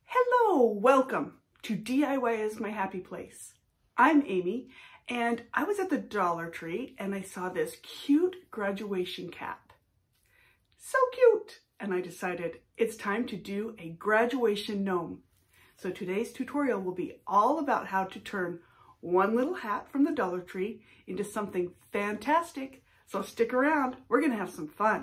Hello, welcome to DIY is my happy place. I'm Amy, and I was at the Dollar Tree and I saw this cute graduation cap. So cute! And I decided it's time to do a graduation gnome. So today's tutorial will be all about how to turn one little hat from the Dollar Tree into something fantastic. So stick around, we're gonna have some fun.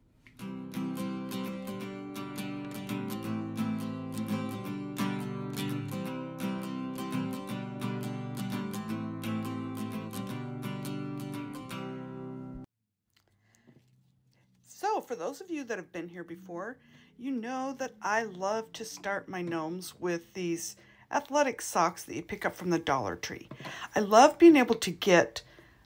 So for those of you that have been here before, you know that I love to start my gnomes with these athletic socks that you pick up from the Dollar Tree. I love being able to get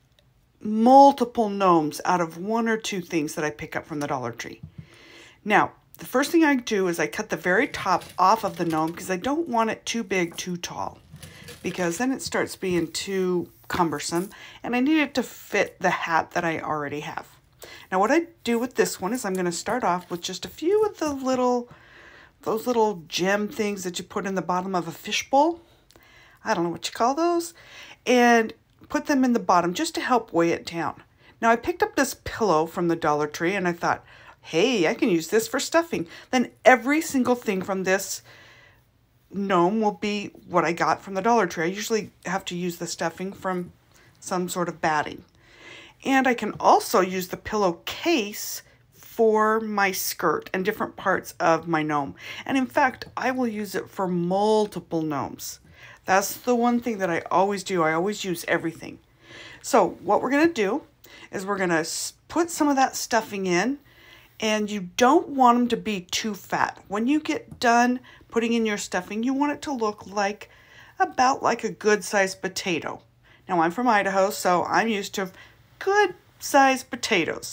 multiple gnomes out of one or two things that I pick up from the Dollar Tree. Now, the first thing I do is I cut the very top off of the gnome because I don't want it too big, too tall, because then it starts being too cumbersome and I need it to fit the hat that I already have. Now what I do with this one is I'm going to start off with just a few of the those little gem things that you put in the bottom of a fishbowl. I don't know what you call those. And put them in the bottom just to help weigh it down. Now I picked up this pillow from the Dollar Tree and I thought, hey, I can use this for stuffing. Then every single thing from this gnome will be what I got from the Dollar Tree. I usually have to use the stuffing from some sort of batting. And I can also use the pillowcase for my skirt and different parts of my gnome. And in fact, I will use it for multiple gnomes. That's the one thing that I always do. I always use everything. So what we're going to do is we're going to put some of that stuffing in, and you don't want them to be too fat. When you get done putting in your stuffing, you want it to look like about like a good sized potato. Now I'm from Idaho, so I'm used to good sized potatoes.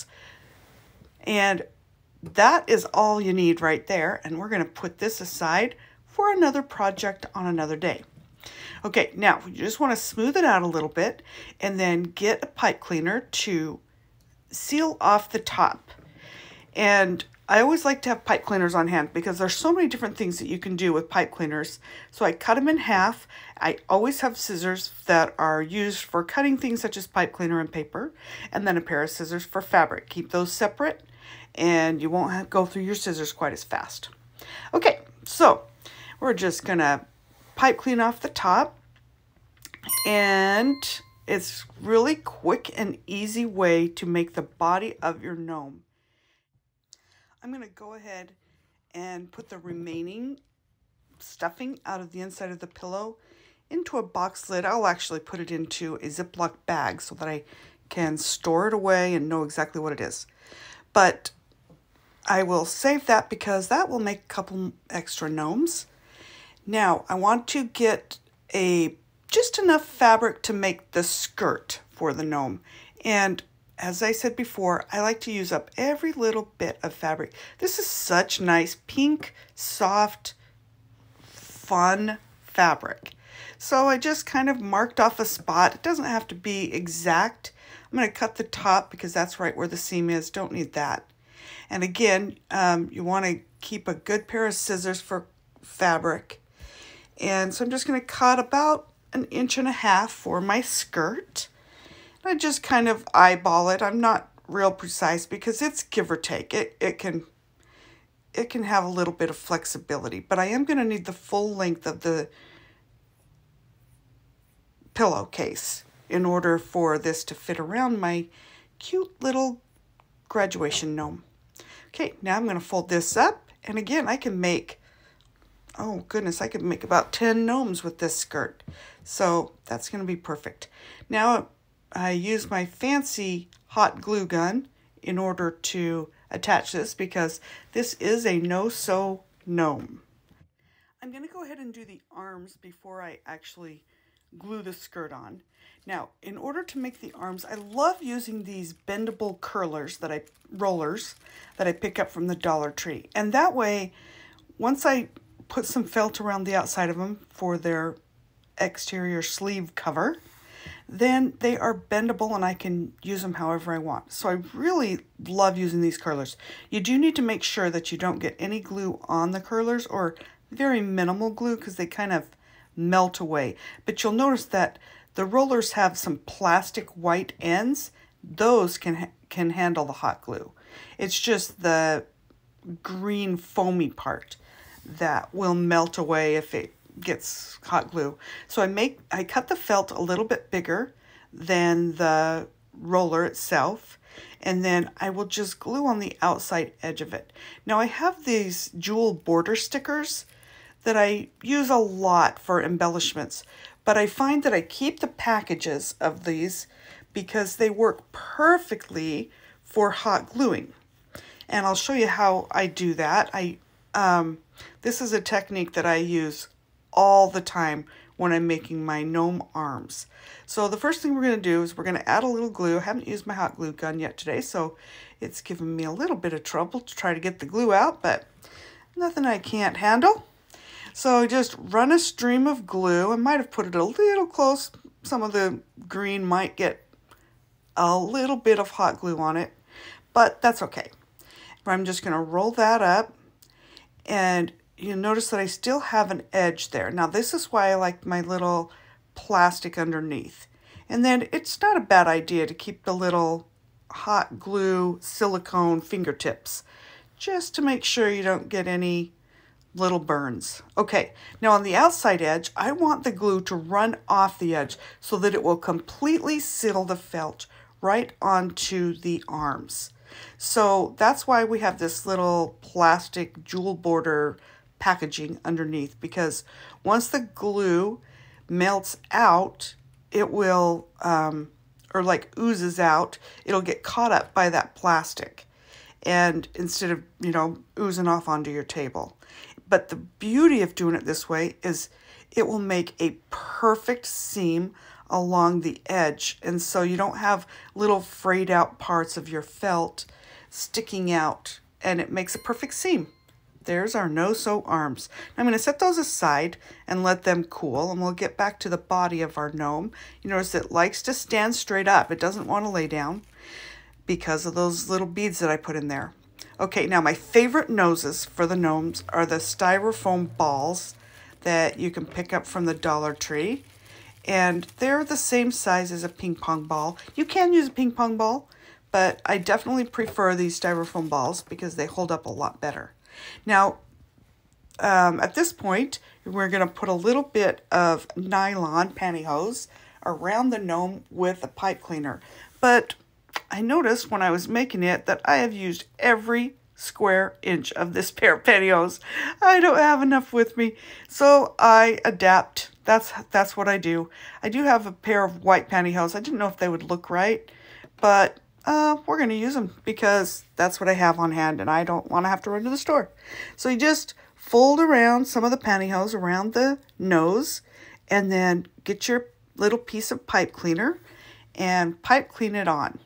And that is all you need right there. And we're going to put this aside for another project on another day. Okay, now you just want to smooth it out a little bit and then get a pipe cleaner to seal off the top. And I always like to have pipe cleaners on hand because there's so many different things that you can do with pipe cleaners. So I cut them in half. I always have scissors that are used for cutting things such as pipe cleaner and paper, and then a pair of scissors for fabric. Keep those separate and you won't have to go through your scissors quite as fast. Okay, so we're just gonna pipe clean off the top, and it's really quick and easy way to make the body of your gnome. I'm going to go ahead and put the remaining stuffing out of the inside of the pillow into a box lid. I'll actually put it into a Ziploc bag so that I can store it away and know exactly what it is. But I will save that because that will make a couple extra gnomes. Now I want to get just enough fabric to make the skirt for the gnome. And as I said before, I like to use up every little bit of fabric. This is such nice, pink, soft, fun fabric. So I just kind of marked off a spot. It doesn't have to be exact. I'm going to cut the top because that's right where the seam is. Don't need that. And again, you want to keep a good pair of scissors for fabric. And so I'm just going to cut about 1.5 inches for my skirt. I just kind of eyeball it. I'm not real precise because it's give or take. It can have a little bit of flexibility, but I am going to need the full length of the pillowcase in order for this to fit around my cute little graduation gnome. Okay, now I'm going to fold this up, and again, I can make, oh goodness, I could make about 10 gnomes with this skirt. So that's going to be perfect. Now I use my fancy hot glue gun in order to attach this because this is a no-sew gnome. I'm going to go ahead and do the arms before I actually glue the skirt on. Now, in order to make the arms, I love using these bendable rollers that I pick up from the Dollar Tree. And that way, once I put some felt around the outside of them for their exterior sleeve cover, then they are bendable and I can use them however I want. So I really love using these curlers. You do need to make sure that you don't get any glue on the curlers, or very minimal glue, because they kind of melt away. But you'll notice that the rollers have some plastic white ends. Those can handle the hot glue. It's just the green foamy part that will melt away if it gets hot glue. So I cut the felt a little bit bigger than the roller itself, and then I will just glue on the outside edge of it. Now I have these jewel border stickers that I use a lot for embellishments, but I find that I keep the packages of these because they work perfectly for hot gluing. And I'll show you how I do that. This is a technique that I use all the time when I'm making my gnome arms. So the first thing we're going to do is we're going to add a little glue. I haven't used my hot glue gun yet today, so it's given me a little bit of trouble to try to get the glue out, but nothing I can't handle. So just run a stream of glue. I might have put it a little close. Some of the green might get a little bit of hot glue on it, but that's okay. I'm just going to roll that up, and you'll notice that I still have an edge there. Now this is why I like my little plastic underneath. And then it's not a bad idea to keep the little hot glue silicone fingertips, just to make sure you don't get any little burns. Okay, now on the outside edge, I want the glue to run off the edge so that it will completely seal the felt right onto the arms. So that's why we have this little plastic jewel border packaging underneath, because once the glue melts out, it will, or like oozes out, it'll get caught up by that plastic, and instead of, you know, oozing off onto your table. But the beauty of doing it this way is it will make a perfect seam along the edge, and so you don't have little frayed out parts of your felt sticking out, and it makes a perfect seam. There's our no-sew arms. I'm going to set those aside and let them cool, and we'll get back to the body of our gnome. You notice it likes to stand straight up. It doesn't want to lay down because of those little beads that I put in there. Okay, now my favorite noses for the gnomes are the styrofoam balls that you can pick up from the Dollar Tree. And they're the same size as a ping pong ball. You can use a ping pong ball, but I definitely prefer these styrofoam balls because they hold up a lot better. Now, at this point, we're going to put a little bit of nylon pantyhose around the gnome with a pipe cleaner. But I noticed when I was making it that I have used every square inch of this pair of pantyhose. I don't have enough with me, so I adapt. That's what I do. I do have a pair of white pantyhose. I didn't know if they would look right, but we're going to use them because that's what I have on hand, and I don't want to have to run to the store. So you just fold around some of the pantyhose around the nose, and then get your little piece of pipe cleaner and pipe clean it on.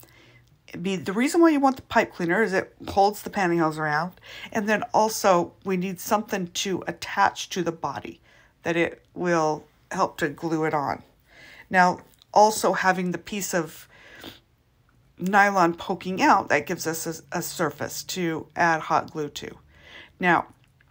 The reason why you want the pipe cleaner is it holds the pantyhose around, and then also we need something to attach to the body that it will help to glue it on. Now, also having the piece of nylon poking out, that gives us a surface to add hot glue to. Now,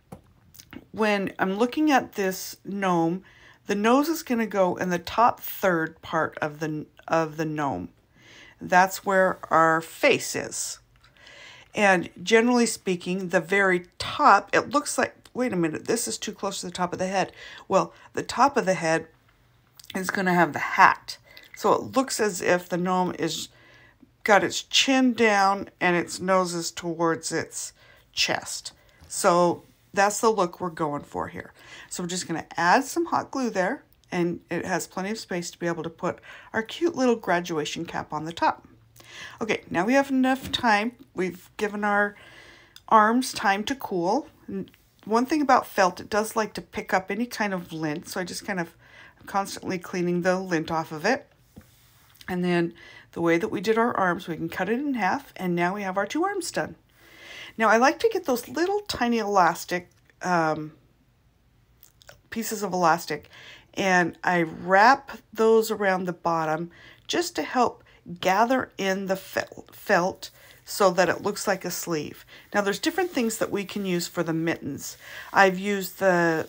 when I'm looking at this gnome, the nose is going to go in the top third part of the gnome. That's where our face is. And generally speaking, the very top, it looks like, wait a minute, this is too close to the top of the head. Well, the top of the head is going to have the hat. So it looks as if the gnome is got its chin down and its nose is towards its chest. So that's the look we're going for here. So we're just going to add some hot glue there, and it has plenty of space to be able to put our cute little graduation cap on the top. Okay, now we have enough time. We've given our arms time to cool. And one thing about felt, it does like to pick up any kind of lint, so I just kind of constantly cleaning the lint off of it. And then the way that we did our arms, we can cut it in half, and now we have our two arms done. Now I like to get those little tiny elastic pieces of elastic and I wrap those around the bottom just to help gather in the felt so that it looks like a sleeve. Now there's different things that we can use for the mittens. I've used the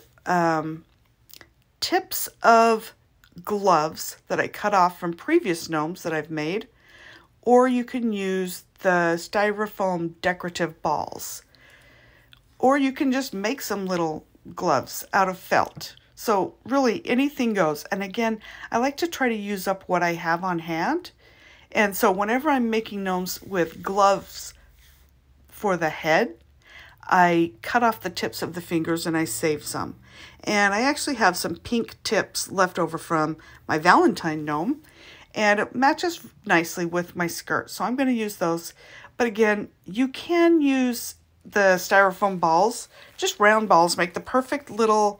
tips of gloves that I cut off from previous gnomes that I've made, or you can use the styrofoam decorative balls, or you can just make some little gloves out of felt. So really anything goes. And again, I like to try to use up what I have on hand. And so whenever I'm making gnomes with gloves for the head, I cut off the tips of the fingers and I save some. And I actually have some pink tips left over from my Valentine gnome, and it matches nicely with my skirt. So I'm going to use those. But again, you can use the styrofoam balls, just round balls, make the perfect little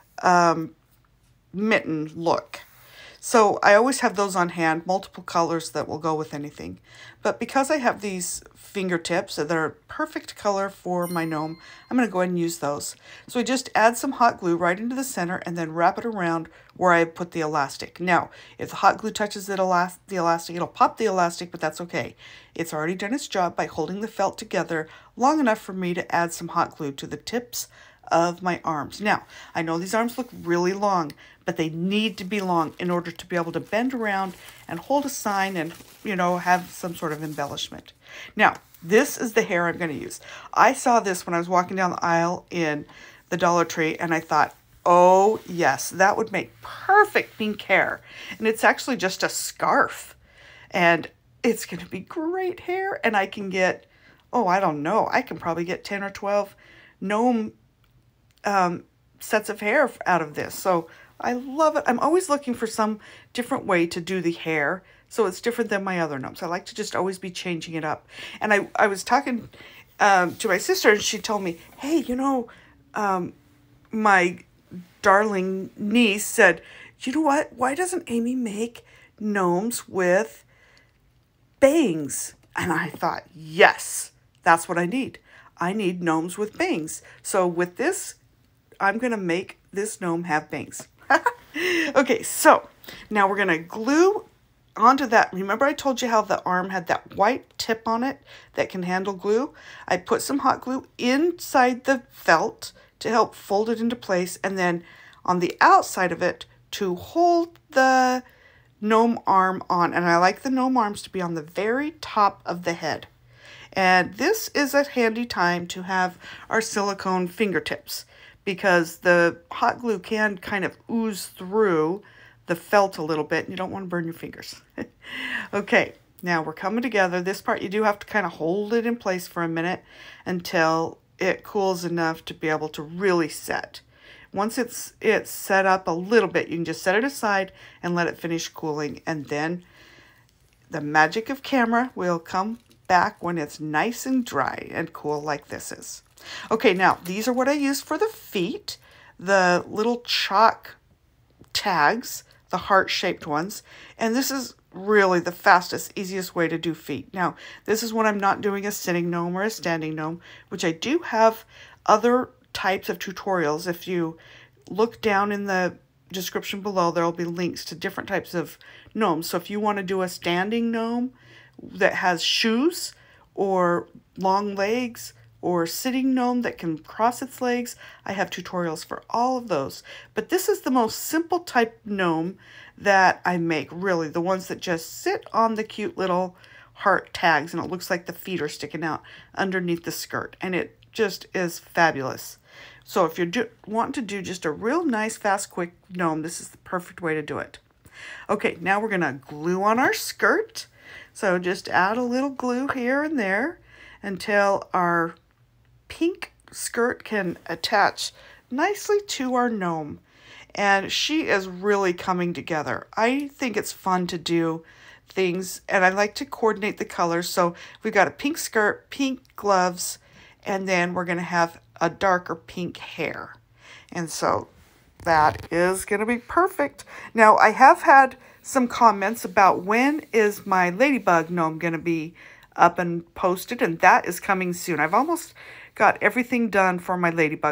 mitten look. So I always have those on hand, multiple colors that will go with anything. But because I have these fingertips that are perfect color for my gnome, I'm going to go ahead and use those. So I just add some hot glue right into the center and then wrap it around where I put the elastic. Now, if the hot glue touches the elastic, it'll pop the elastic, but that's okay. It's already done its job by holding the felt together long enough for me to add some hot glue to the tips of my arms. Now, I know these arms look really long, but they need to be long in order to be able to bend around and hold a sign and, you know, have some sort of embellishment. Now, this is the hair I'm going to use. I saw this when I was walking down the aisle in the Dollar Tree, and I thought, oh yes, that would make perfect pink hair. And it's actually just a scarf, and it's going to be great hair. And I can get, oh, I don't know, I can probably get 10 or 12 gnome sets of hair out of this. So I love it. I'm always looking for some different way to do the hair so it's different than my other gnomes. I like to just always be changing it up. And I was talking to my sister, and she told me, hey, you know, my darling niece said, you know what? Why doesn't Amy make gnomes with bangs? And I thought, yes, that's what I need. I need gnomes with bangs. So with this, I'm going to make this gnome have bangs. Okay, so now we're going to glue onto that. Remember I told you how the arm had that white tip on it that can handle glue? I put some hot glue inside the felt to help fold it into place, and then on the outside of it to hold the gnome arm on. And I like the gnome arms to be on the very top of the head. And this is a handy time to have our silicone fingertips, because the hot glue can kind of ooze through the felt a little bit, and you don't want to burn your fingers. Okay, now we're coming together. This part you do have to kind of hold it in place for a minute until it cools enough to be able to really set. Once it's set up a little bit, you can just set it aside and let it finish cooling, and then the magic of camera will come back when it's nice and dry and cool like this is. Okay, now these are what I use for the feet, the little chalk tags, the heart-shaped ones, and this is really the fastest, easiest way to do feet. Now, this is when I'm not doing a sitting gnome or a standing gnome, which I do have other types of tutorials. If you look down in the description below, there will be links to different types of gnomes. So if you want to do a standing gnome that has shoes or long legs, or sitting gnome that can cross its legs, I have tutorials for all of those. But this is the most simple type gnome that I make, really. The ones that just sit on the cute little heart tags, and it looks like the feet are sticking out underneath the skirt. And it just is fabulous. So if you're wanting to do just a real nice, fast, quick gnome, this is the perfect way to do it. Okay, now we're going to glue on our skirt. So just add a little glue here and there until our pink skirt can attach nicely to our gnome. And she is really coming together. I think it's fun to do things, and I like to coordinate the colors. So we've got a pink skirt, pink gloves, and then we're going to have a darker pink hair. And so that is going to be perfect. Now, I have had some comments about when is my ladybug gnome going to be up and posted, and that is coming soon. I've almost got everything done for my ladybug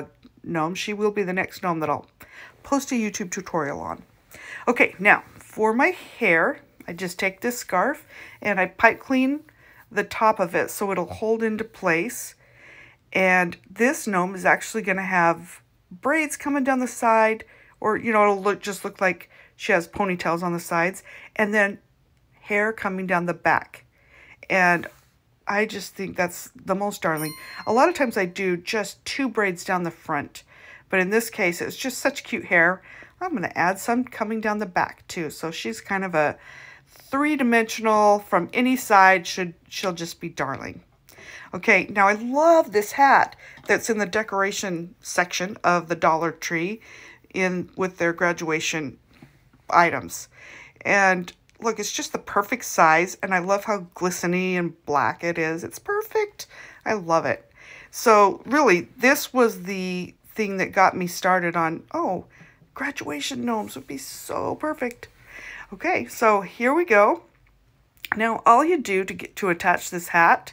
gnome. She will be the next gnome that I'll post a YouTube tutorial on. Okay, now for my hair, I just take this scarf and I pipe clean the top of it so it'll hold into place. And this gnome is actually going to have braids coming down the side, or, you know, it'll just look like she has ponytails on the sides, and then hair coming down the back. And I just think that's the most darling. A lot of times I do just 2 braids down the front, but in this case, it's just such cute hair. I'm going to add some coming down the back too. So she's kind of a 3-dimensional from any side. She'll just be darling. Okay, now I love this hat that's in the decoration section of the Dollar Tree with their graduation items. And look, it's just the perfect size, and I love how glistening and black it is. It's perfect. I love it. So really, this was the thing that got me started on, oh, graduation gnomes would be so perfect. Okay, so here we go. Now all you do to attach this hat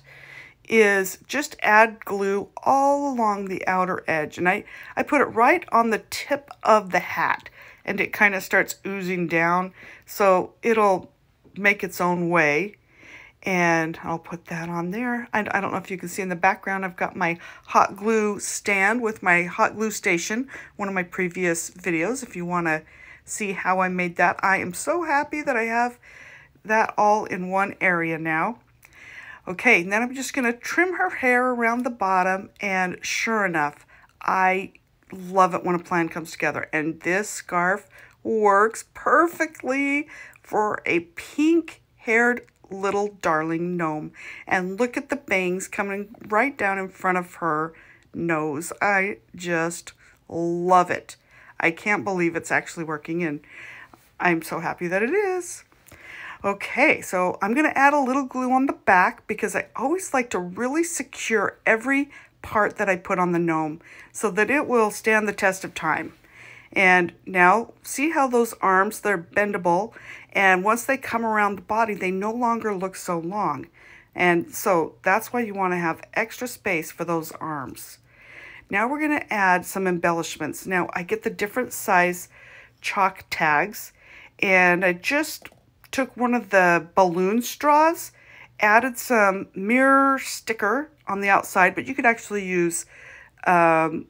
is just add glue all along the outer edge. And I put it right on the tip of the hat, and it kind of starts oozing down. So it'll make its own way. And I'll put that on there. I don't know if you can see in the background, I've got my hot glue stand with my hot glue station, one of my previous videos, if you want to see how I made that. I am so happy that I have that all in one area now. Okay, and then I'm just going to trim her hair around the bottom, and sure enough, I love it when a plan comes together. And this scarf works perfectly for a pink-haired little darling gnome. And look at the bangs coming right down in front of her nose. I just love it. I can't believe it's actually working, and I'm so happy that it is. Okay, so I'm going to add a little glue on the back because I always like to really secure every part that I put on the gnome so that it will stand the test of time. And now, see how those arms, they're bendable, and once they come around the body, they no longer look so long. And so that's why you want to have extra space for those arms. Now we're going to add some embellishments. Now I get the different size chalk tags, and I just took one of the balloon straws, added some mirror sticker on the outside, but you could actually use duct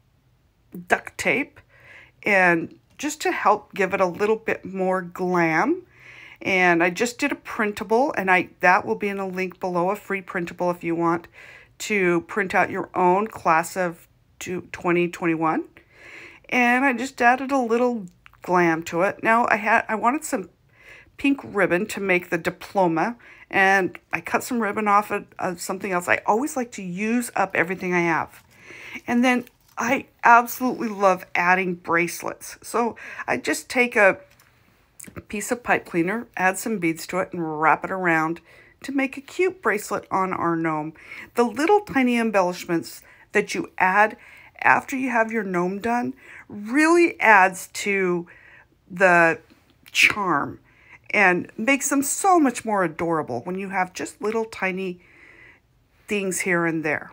tape, and just to help give it a little bit more glam. And I just did a printable, and that will be in a link below, a free printable if you want to print out your own class of 2021. And I just added a little glam to it. Now I wanted some pink ribbon to make the diploma, and I cut some ribbon off of something else. I always like to use up everything I have. And then I absolutely love adding bracelets. So I just take a piece of pipe cleaner, add some beads to it, and wrap it around to make a cute bracelet on our gnome. The little tiny embellishments that you add after you have your gnome done really adds to the charm and makes them so much more adorable when you have just little tiny things here and there.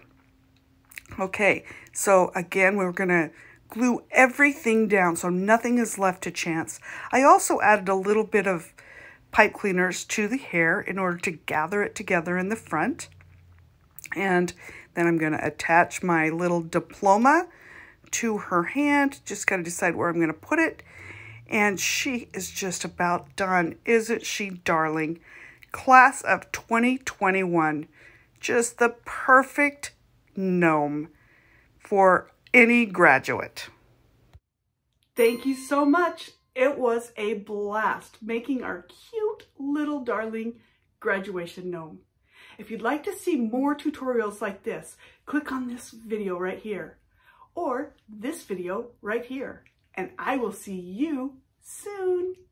Okay, so again, we're going to glue everything down so nothing is left to chance. I also added a little bit of pipe cleaners to the hair in order to gather it together in the front. And then I'm going to attach my little diploma to her hand. Just got to decide where I'm going to put it. And she is just about done. Isn't she darling? Class of 2021. Just the perfect gnome for any graduate. Thank you so much. It was a blast making our cute little darling graduation gnome. If you'd like to see more tutorials like this, click on this video right here or this video right here, and I will see you soon.